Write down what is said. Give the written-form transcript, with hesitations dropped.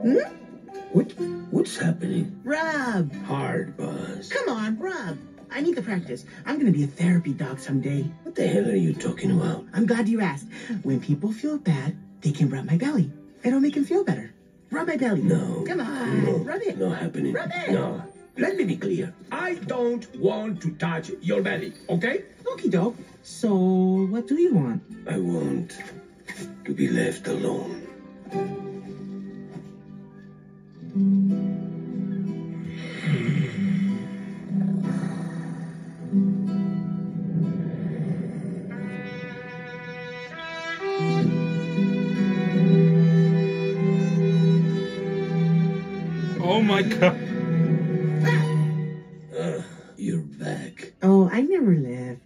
Hmm? What's happening? Rub. Hard, Buzz. Come on, rub. I need the practice. I'm gonna be a therapy dog someday. What the hell are you talking about? I'm glad you asked. When people feel bad, they can rub my belly. It'll make them feel better. Rub my belly. No. Come on. No. Rub it. Not happening. Rub it. No. Let me be clear. I don't want to touch your belly, okay? Okie doke. So, what do you want? I want to be left alone. Oh my god. You're back. Oh, I never left.